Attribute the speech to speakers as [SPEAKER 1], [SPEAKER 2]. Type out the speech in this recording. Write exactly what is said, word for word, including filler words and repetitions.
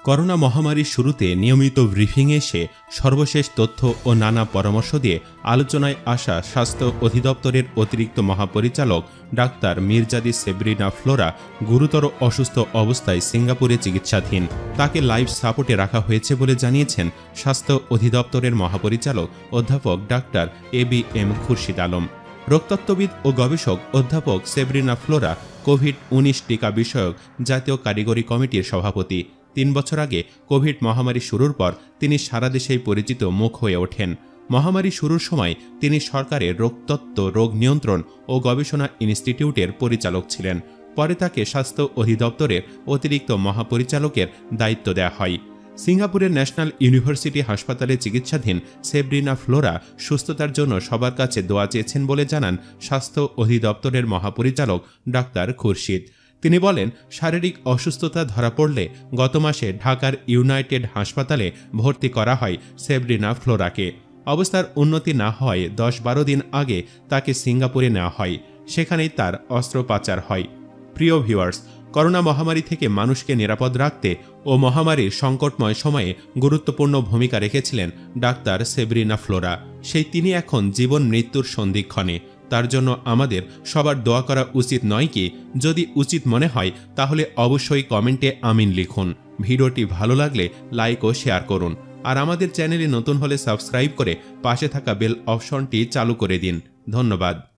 [SPEAKER 1] Corona মহামারীর শুরুতে নিয়মিত ব্রিফিংয়ে এসে সর্বশেষ তথ্য ও নানা পরামর্শ দিয়ে আলোচনায় আসা স্বাস্থ্য অধিদপ্তরের অতিরিক্ত মহাপরিচালক ডাক্তার মির্জাদি সেব্রিনা ফ্লোরা গুরুতর অসুস্থ অবস্থায় সিঙ্গাপুরে চিকিৎসাধীন। তাকে লাইফ সাপোর্টে রাখা হয়েছে বলে জানিয়েছেন স্বাস্থ্য অধিদপ্তরের মহাপরিচালক অধ্যাপক doctor A B M Khurshid Alam. রোগতত্ত্ববিদ ও গবেষক অধ্যাপক সেব্রিনা ফ্লোরা কোভিড উনিশ টিকা বিষয়ক জাতীয় কারিগরি কমিটির সভাপতি। তিন বছর আগে কোভিড মহামারী শুরুর পর তিনি সারা দেশেই পরিচিত মুখ হয়ে ওঠেন। মহামারী শুরুর সময় তিনি সরকারের রোগতত্ত্ব, রোগ নিয়ন্ত্রণ ও গবেষণা ইনস্টিটিউটের পরিচালক ছিলেন। পরে তাকে স্বাস্থ্য অধিদপ্তরের অতিরিক্ত মহাপরিচালকের দায়িত্ব দেওয়া হয়। সিঙ্গাপুরের ন্যাশনাল ইউনিভার্সিটি হাসপাতালে চিকিৎসাধীন সেব্রিনা ফ্লোরা সুস্থতার জন্য সবার কাছে দোয়া চেয়েছেন বলে জানান স্বাস্থ্য অধিদপ্তরের মহাপরিচালক ডাক্তার খুরশিদ। তিনি বলেন, শারীরিক অসুস্থতা ধরা পড়লে গত মাসে ঢাকার ইউনাইটেড হাসপাতালে ভর্তি করা হয় সেব্রিনা ফ্লোরাকে। অবস্থার উন্নতি না হয় দশ বারো দিন আগে তাকে সিঙ্গাপুরে নেওয়া হয়। সেখানেই তার অস্ত্রোপচার হয়। প্রিয় ভিউয়ার্স, করোনা মহামারী থেকে মানুষকে নিরাপদ রাখতে ও মহামারীর সংকটময় সময়ে গুরুত্বপূর্ণ ভূমিকা রেখেছিলেন ডাক্তার সেব্রিনা ফ্লোরা। সেই তিনি এখন জীবন মৃত্যুর সন্ধিক্ষণে। তার জন্য আমাদের সবার দোয়া করা উচিত নয় কি? যদি উচিত মনে হয় তাহলে অবশ্যই কমেন্টে আমিন লিখুন। ভিডিওটি ভালো লাগলে লাইক ও শেয়ার করুন। আর আমাদের চ্যানেলে নতুন হলে সাবস্ক্রাইব করে পাশে থাকা বেল অপশনটি চালু করে দিন। ধন্যবাদ।